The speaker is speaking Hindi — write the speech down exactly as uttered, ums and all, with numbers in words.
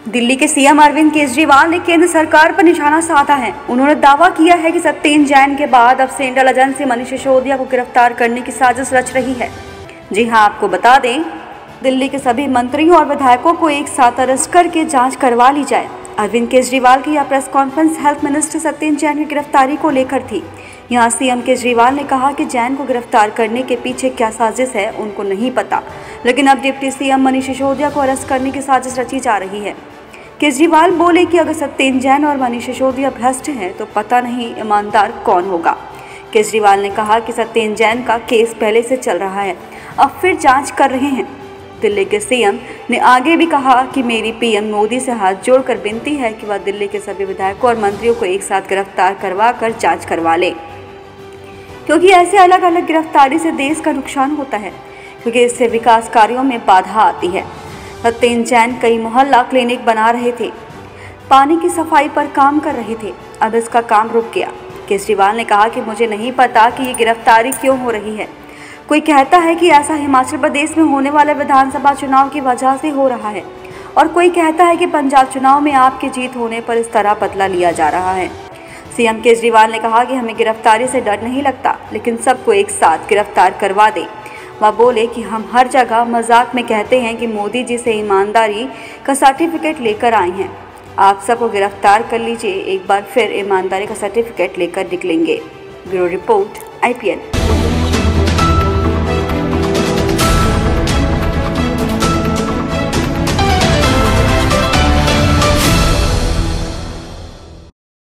दिल्ली के सीएम अरविंद केजरीवाल ने केंद्र सरकार पर निशाना साधा है। उन्होंने दावा किया है कि सत्येंद्र जैन के बाद अब सेंट्रल एजेंसी मनीष सिसोदिया को गिरफ्तार करने की साजिश रच रही है। जी हां, आपको बता दें, दिल्ली के सभी मंत्रियों और विधायकों को एक साथ अरेस्ट करके जांच करवा ली जाए। अरविंद केजरीवाल की यह press conference health minister Satyendra Jain की गिरफ्तारी को लेकर थी। यहाँ सीएम केजरीवाल ने कहा कि जैन को गिरफ्तार करने के पीछे क्या साजिश है उनको नहीं पता, लेकिन अब डिप्टी सीएम मनीष सिसोदिया को अरेस्ट करने की साजिश रची जा रही है। केजरीवाल बोले कि अगर सत्येंद्र जैन और मनीष सिसोदिया भ्रष्ट हैं तो पता नहीं ईमानदार कौन होगा। केजरीवाल ने कहा कि सत्येंद्र जैन का केस पहले से चल रहा है, अब फिर जांच कर रहे हैं। दिल्ली के सीएम ने आगे भी कहा कि मेरी पीएम मोदी से हाथ जोड़कर विनती है कि वह दिल्ली के सभी विधायकों और मंत्रियों को एक साथ गिरफ्तार करवा कर जाँच करवा ले, क्योंकि ऐसे अलग अलग गिरफ्तारी से देश का नुकसान होता है, क्योंकि इससे विकास कार्यों में बाधा आती है। सत्येंद्र जैन कई मोहल्ला क्लिनिक बना रहे थे, पानी की सफाई पर काम कर रहे थे, अब इसका काम रुक गया। केजरीवाल ने कहा कि मुझे नहीं पता कि ये गिरफ्तारी क्यों हो रही है। कोई कहता है कि ऐसा हिमाचल प्रदेश में होने वाले विधानसभा चुनाव की वजह से हो रहा है, और कोई कहता है कि पंजाब चुनाव में आपकी जीत होने पर इस तरह बदला लिया जा रहा है। सीएम केजरीवाल ने कहा कि हमें गिरफ्तारी से डर नहीं लगता, लेकिन सबको एक साथ गिरफ्तार करवा दें। वह बोले कि हम हर जगह मजाक में कहते हैं कि मोदी जी से ईमानदारी का सर्टिफिकेट लेकर आए हैं, आप सबको गिरफ्तार कर लीजिए, एक बार फिर ईमानदारी का सर्टिफिकेट लेकर निकलेंगे। Bureau report, I P N.